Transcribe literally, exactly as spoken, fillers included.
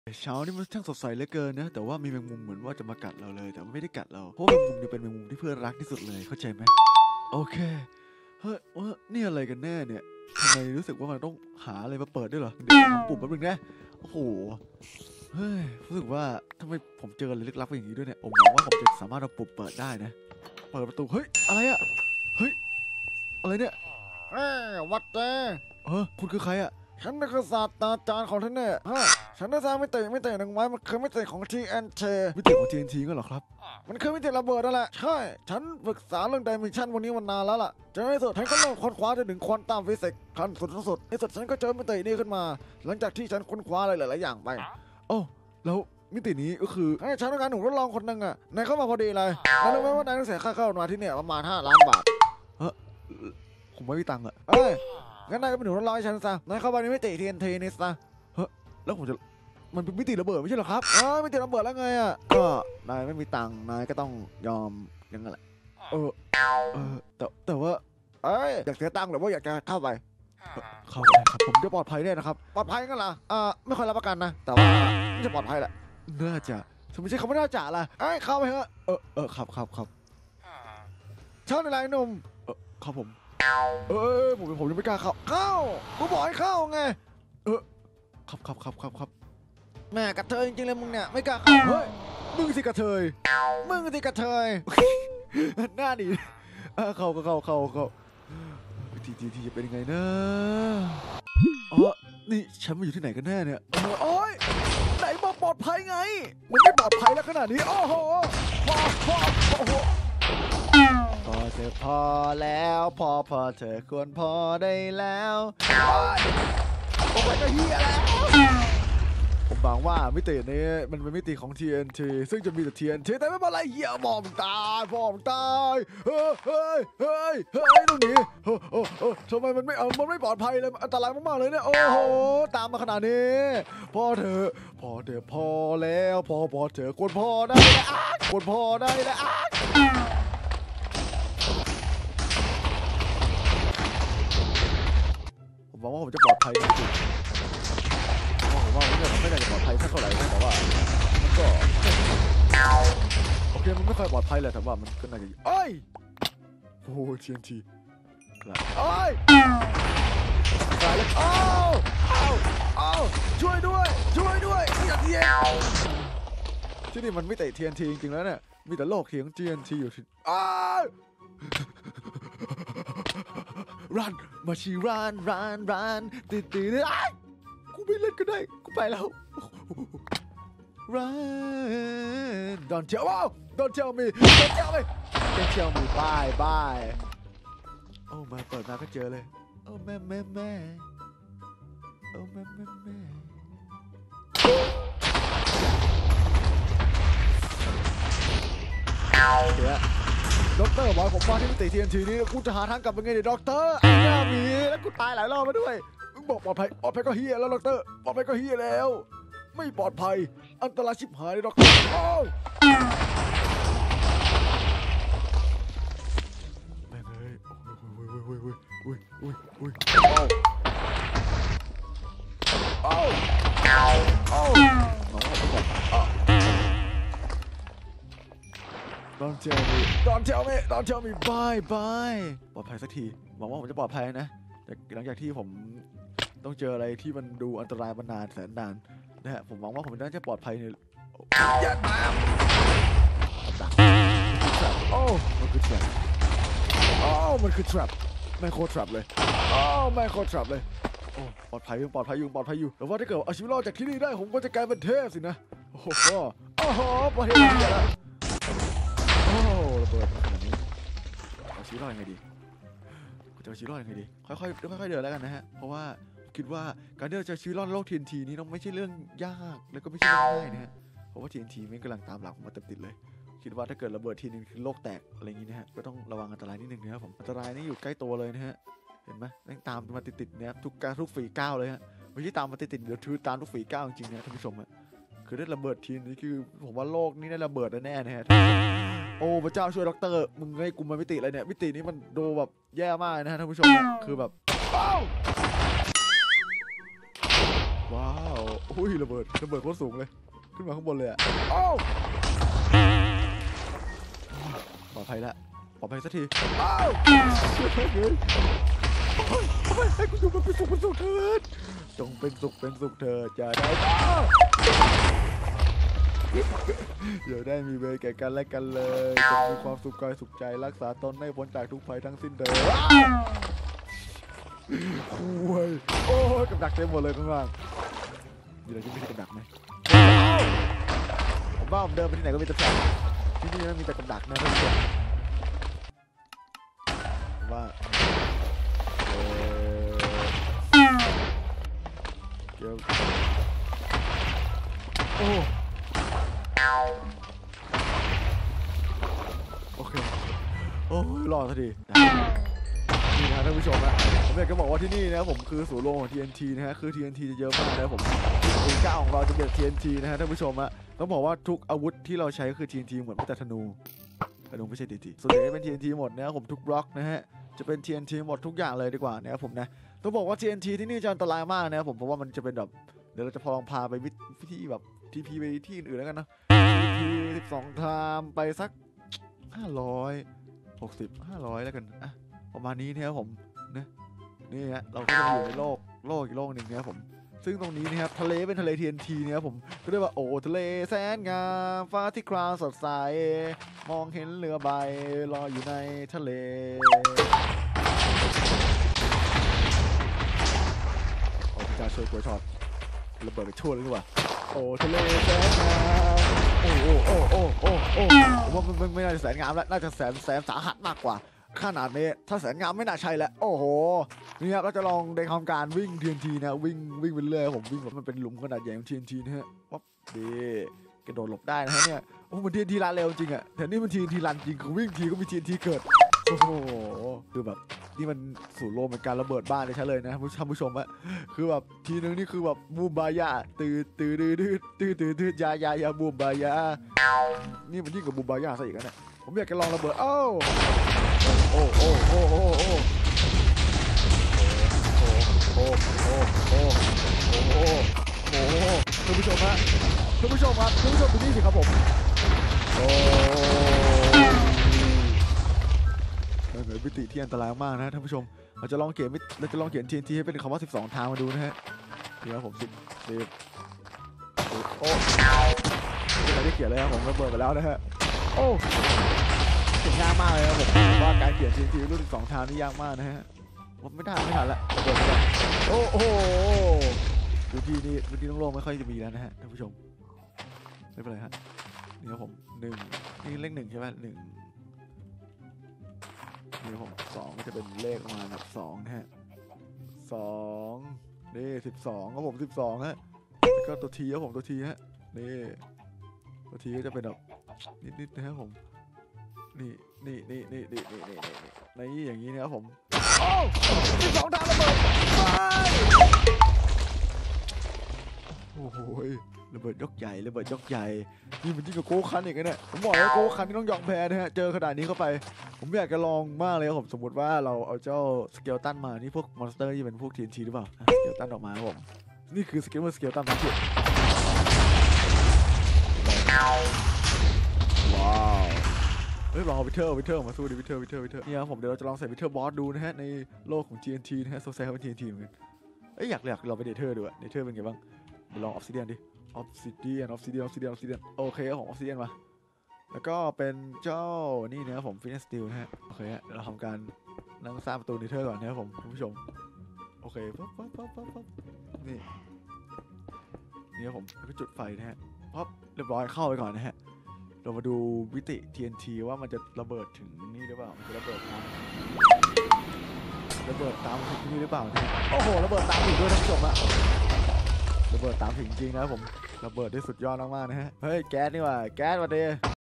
เช้านี่มันช่างสดใสเหลือเกินนะแต่ว่ามีแมงมุมเหมือนว่าจะมากัดเราเลยแต่ไม่ได้กัดเราเพราะแมงมุมเนี่ยเป็นแมงมุมที่เพื่อนรักที่สุดเลยเข้าใจไหมโอเคเฮ้ยว่านี่อะไรกันแน่เนี่ยทำไมรู้สึกว่ามันต้องหาอะไรมาเปิดด้วยเหรอเดี๋ยวทำปุ่มแป๊บนึงนะโอ้โหเฮ้ยรู้สึกว่าทำไมผมเจออะไรลึกลับอย่างนี้ด้วยเนี่ยผมหวังว่าผมจะสามารถเอาปุ่มเปิดได้นะเปิดประตูเฮ้ยอะไรอะเฮ้ยอะไรเนี่ยเอ้วัดเจเออคุณคือใครอะฉันคือศาสตราจารย์ของท่านเนี่ยฮะฉันได้สร้างมิติมิติหนึ่งไว้มันคือมิติของ ที เอ็น ทีมิติของ ที เอ็น ที ก็เหรอครับมันคือมิติระเบิดนั่นแหละใช่ฉันศึกษาเรื่องไดเมนชันวันนี้มันนานแล้วล่ะจนในที่สุดฉันก็เริ่มค้นคว้าจนถึงควอนตัมฟิสิกส์ขั้นสุดสุดในสุดฉันก็เจอมิตินี้ขึ้นมาหลังจากที่ฉันค้นคว้าอะไรหลายๆอย่างไปโอ้แล้วมิตินี้ก็คือให้ฉันต้องการหนูทดลองคนหนึ่งอ่ะนายเข้ามาพอดีเลยนายรู้ไหมว่านายต้องเสียค่าเข้ามาที่เนี่ยประมาณห้าล้านบาทเออผมไม่มีตังค์อะเอ้ยงั้นนายก็เป็นหนูทดลองให้ฉันซะนายเข้าไปในมิติ ที เอ็น ที นี่ซะแล้วผมจะมันเป็นมิติระเบิดไม่ใช่หรอครับเออมิติระเบิดแล้วไงอ่ะก็นายไม่มีตังค์นายก็ต้องยอมยังไงแหละเออเออแต่แต่ว่าเอ้ยอยากเสียตังค์หรือว่าอยากจะเข้าไปเข้าไปครับผมจะปลอดภัยแน่นะครับปลอดภัยกันเหรออ่าไม่ค่อยรับประกันนะแต่ว่าไม่จะปลอดภัยแหละน่าจะสมมติเขาไม่น่าจะล่ะเอ้ยเข้าไปเถอะเออเออครับครับครับเช่าในไรหนุ่มเออครับผมเออผมผมยังไม่กล้าเข้าเข้ากูบอกให้เข้าไงเออครับครับครับครับครับแม่กระเทยจริงๆเลยมึงเนี่ยไม่กล้าเข้าเฮ้ยมึงสิกระเทยมึงสิกระเทยหน้าดีเข้าก็เข้าเข้าเข้าทีทีทีจะเป็นยังไงนะอ๋อนี่ฉันมาอยู่ที่ไหนกันแน่เนี่ยโอ๊ยไหนบอกปลอดภัยไงมันไม่ปลอดภัยแล้วขนาดนี้โอ้โหพอพอโอ้โหพอเธอพอแล้วพอพอเธอควรพอได้แล้วโอ้ยก็เฮียแล้วผมบอกว่ามิตินี้มันเป็นมิติของ ที เอ็น ที ซึ่งจะมีแต่ ที เอ็น ที แต่ไม่เป็นไรเหี้ยมองตายมองตายเฮ้ยเฮ้ยเฮ้ยเฮ้ยตรงนี้เฮ้ยเฮ้ยทำไมมันไม่เอามันไม่ปลอดภัยเลยอันตรายมากๆเลยเนี่ยโอ้โหตามมาขนาดนี้พอเถอะพอเถอะพอแล้วพอพอเถอะควรพอได้แล้วควรพอได้แล้วผมหวังว่าผมจะปลอดภัยจริงผมว่ามันไม่ได้ปลอดภัยเท่าไหร่นะแต่ว่ามันก็โอเคมันไม่ค่อยปลอดภัยแหละแต่ว่ามันก็น่าจะเอ้ยโอ้ที เอ็น ทีเอ้ยตายแล้วอ้าวอ้าวอ้าวช่วยด้วยช่วยด้วยอย่าเทียนที่นี่มันไม่แต่ ที เอ็น ที จริงๆแล้วเนี่ยมีแต่โลกเถียง ที เอ็น ที อยู่ที่อ้าวรันมาชีรันรันรันติดติดเลยกูไม่เล่นก็ได้กูไปแล้ว Run Don't tell wow Don't tell me Don't tell me Don't tell me Bye bye โอ้มาเปิดมาก็เจอเลยโอ้แม่แม่แม่โอ้แม่แม่แม่เดี๋ยวด็อกเตอร์บอกผมมาที่มิติ ที เอ็น ที นี้กูจะหาทางกลับยังไงดิด็อกเตอร์ไอ้หน้าหมีแล้วกูตายหลายรอบมาด้วยบอกปลอดภัยปลอดภัยก็เฮียแล้วด็อกเตอร์ปลอดภัยก็เฮียแล้วไม่ปลอดภัยอันตรายชิบหายเลยด็อกเตอร์โอ้แม่งเลยโอ้ยโอ้ยโอ้ยโอ้ยโอ้ยโอ้ยโอ้โอ้น้องผมบอกDon't tell me Don't tell me Don't tell me Bye bye ปลอดภัยสักทีหวังว่าผมจะปลอดภัยนะแต่หลังจากที่ผมต้องเจออะไรที่มันดูอันตรายมานานแสนนานนะฮะผมหวังว่าผมน่าจะปลอดภัยในยัดมาโอ้มันคือ trap โอ้มันคือ trap แม่โคตร trap เลยโอ้แม่โคตร trap เลยโอ้ปลอดภัยยังปลอดภัยอยู่ปลอดภัยอยู่แต่ว่าถ้าเกิดเอาชีวิตรอดจากที่นี่ได้ผมก็จะกลายเป็นเทพสินะโอ้โหโอ้โหประเทศนี้แล้วโอ้ระเบิดขนาดนี้เอาชีวิตรอดยังไงดีจะเอาชีวิตรอดยังไงดีค่อยๆค่อยๆเดินแล้วกันนะฮะเพราะว่าคิดว่าการที่เราจะชีวิตรอดโลก ที เอ็น ที นี้ต้องไม่ใช่เรื่องยากแล้วก็ไม่ใช่เรื่องง่ายนะฮะเพราะว่า ที เอ็น ที มันกำลังตามหลังมาติดๆเลยคิดว่าถ้าเกิดระเบิดทีนึงคือโลกแตกอะไรอย่างนี้นะฮะก็ต้องระวังอันตรายนิดนึงนะครับผมอันตรายนี่อยู่ใกล้ตัวเลยนะฮะเห็นไหมนั่งตามมาติดๆนะครับทุกการทุกฝีก้าวเลยฮะไม่ใช่ตามมาติดๆเดี๋ยวถือตามทุกฝีก้าวจริงๆนะท่านผู้ชมฮะคือได้ระเบิดทีนี้คือผมว่าโลกนี้ได้ระเบิดแน่ๆนะฮะโอ้พระเจ้าช่วยด็อกเตอร์มึงให้กูมามิติอะไรเนี่ยมิตินี้มันดูแบบแย่มากนะฮะท่านผู้ชมคือแบบว้าวโอ้อุ้ยระเบิดระเบิดโคตรสูงเลยขึ้นมาข้างบนเลยอ่ะโอ้ปลอดภัยแล้วปลอดภัยสักทีอ้าวให้กูอยู่มันเป็นสุขเป็นสุขเถิดจงเป็นสุขเป็นสุขเถิดอย่าได้อย่าได้มีเวรแก่กันและกันเลยจงมีความสุขกายสุขใจรักษาตนให้พ้นจากทุกภัยทั้งสิ้นเถิดโอ้ยโอ้ยกับดักเต็มหมดเลยข้างล่างมีอะไรที่ไม่ใช่กับดักไหมผมว่าผมเดินไปที่ไหนก็มีแต่แฝงที่นี่มันมีแต่กับดักนะท่านผู้ชมว่าเออเกี่ยวโอ้โอเคโอ้ยรอดสักทีนี่นะท่านผู้ชมนะผมอยากจะบอกว่าที่นี่นะผมคือศูนย์รวมของ ที เอ็น ที นะฮะคือ ที เอ็น ที จะเยอะมากนะผมปืนก้าวของเราจะเป็น ที เอ็น ที นะฮะท่านผู้ชมอะต้องบอกว่าทุกอาวุธที่เราใช้คือ ที เอ็น ที เหมือนไม่แต่ธนูธนูไม่ใช่ ที เอ็น ที ส่วนใหญ่เป็น ที เอ็น ที หมดนะครับผมทุกบล็อกนะฮะจะเป็น ที เอ็น ที หมดทุกอย่างเลยดีกว่านะครับผมนะต้องบอกว่า ที เอ็น ที ที่นี่จะอันตรายมากนะครับผมเพราะว่ามันจะเป็นแบบเดี๋ยวเราจะพอลองพาไปวิธีแบบ ที พี ไปที่อื่นๆแล้วกันนะ ที พี สิบสองไทม์ไปสักห้าร้อยหกสิบ ห้าร้อยแล้วกันอ่ะประมาณนี้นะครับผมนะนี่ฮะเราก็จะอยู่ในโลกโลกอีกโลกหนึ่งนะครับผมซึ่งตรงนี้นะครับทะเลเป็นทะเล ที เอ็น ที นะครับผมก็เรียกว่าโอ้ทะเลแสนงามฟ้าที่ครามสดใสมองเห็นเรือใบลอยอยู่ในทะเลโอ้พระเจ้าช่วยกล้วยทอดระเบิดไปชั่วเลยดีกว่าโอ้ทะเลแสนงามโอ้โอ้โอ้โอ้โอ้โอ้ผมว่ามันไม่น่าจะแสนงามแล้วน่าจะแสนแสนสาหัสมากกว่าขนาดนี้ถ้าแสนงามไม่น่าใช่แล้วโอ้โหนี่ครับเราจะลองในทำการวิ่ง ที เอ็น ที นะวิ่งวิ่งไปเรื่อยผมวิ่งแบบมันเป็นหลุมขนาดใหญ่ของ ที เอ็น ที นะฮะวับดีกระโดดหลบได้นะฮะเนี่ยโอ้มัน ที เอ็น ที รันเร็วจริงอะแต่นี่มัน ที เอ็น ที รันจริงคือวิ่งทีก็มี ที เอ็น ที เกิดโอ้โหคือแบบนี่มันศูนย์รวมเป็นการระเบิดบ้านเลยใช่เลยนะท่านผู้ชมอะคือแบบทีนึงนี่คือแบบบูมบายาตื่นตื่นตื่นตื่นตื่นตื่นตื่นยายายาบูมบายานี่มันยิ่งกว่าบูมบายาซะอีกนะเนี่ยผมอยากจะลองระเบิดโอ้โอ้โอ้โอ้โอ้โอ้โอ้โอ้โอ้โอ้โอ้โอ้โอ้ท่านผู้ชมฮะท่านผู้ชมครับท่านผู้ชมดูนี่สิครับผมโอ้เหมือนมิติที่อันตรายมากนะท่านผู้ชมเราจะลองเขียนเราจะลองเขียน ที เอ็น ที ให้เป็นคำว่าสิบสองทางมาดูนะฮะเดี๋ยวผมสิบสิบโอ้ไม่ได้เขียนเลยครับผมระเบิดไปแล้วนะฮะโอ้เขียนยากมากเลยครับผมว่าการเขียน ที เอ็น ที รุ่นสิบสองทางนี่ยากมากนะฮะผมไม่ทันไม่ทันละระเบิดไปแล้วโอ้โหพื้นที่นี่พื้นที่โล่งๆไม่ค่อยจะมีแล้วนะฮะท่านผู้ชมไม่เป็นไรฮะนี่ครับผมหนึ่งนี่เลขหนึ่งใช่ไหมหนึ่งนี่ผมสองก็จะเป็นเลขประมาณแบบสองนะฮะสองนี่สิบสองครับผมสิบสองฮะแล้วก็ตัวทีครับผมตัวทีฮะนี่ตัวทีก็จะเป็นแบบนิดๆนะครับผมนี่นี่นี่นี่นี่นี่นี่นี่นี่อย่างนี้นะครับผมโอ้สิบสองทางระเบิดโอ้โหระเบิดยกใหญ่ระเบิดยกใหญ่นี่มันยิ่งกับโก้คันอีกนะเนี่ยผมบอกเลยโก้คันที่ต้องยอมแพ้นะฮะเจอขนาดนี้เข้าไปผมอยากจะลองมากเลยครับผมสมมติว่าเราเอาเจ้าสเกลตันมานี่พวกมอนสเตอร์ที่เป็นพวก ที เอ็น ที หรือเปล่าสเกลตันออกมาครับผมนี่คือสเกลเมอร์สเกลตันทั้งที่ว้าวเฮ้ยลองเอาวิเทอร์วิเทอร์มาสู้ดิวิเทอร์วิเทอร์วิเทอร์นี่ครับผมเดี๋ยวเราจะลองใส่วิเทอร์บอสดูนะฮะในโลกของ ที เอ็น ที นะฮะโซเซียลเป็น ที เอ็น ที เหมือนกันเอ้ยอยากอยากเราไปเดเทอร์ดูอะเดเทอร์เป็นไงบ้างเดี๋ยวลองออฟซิเดียนดิออฟซิเดียนออฟซิเดียนออฟซิเดียนออฟซิเดียนโอเคครับผมออฟซิเดียนมาแล้วก็เป็นเจ้านี่นะครับผมฟินเนสติลนะฮะโอเคฮะเดี๋ยวเราทำการนั่งสร้างประตูเดเทอร์ก่อนนะครับผมคุณผู้ชมโอเคปั๊บปั๊บปั๊บปั๊บปั๊บนี่นี่ครับผมแล้วก็จุดไฟนะฮะปั๊บเรียบร้อยเข้าไปก่อนนะฮะเรามาดูวิติ ที เอ็น ที ว่ามันจะระเบิดถึงนี่หรือเปล่ามันจะระเบิดตามระเบิดตามถึงนี่หรือเปล่าเนี่ยโอ้โหระเบิดตามถึงด้วยท่านผู้ชมอะระเบิดตามถึงจริงนะครับผมระเบิดได้สุดยอดมากๆนะฮะเฮ้ยแก๊สนี่ว่าแก๊สมาเด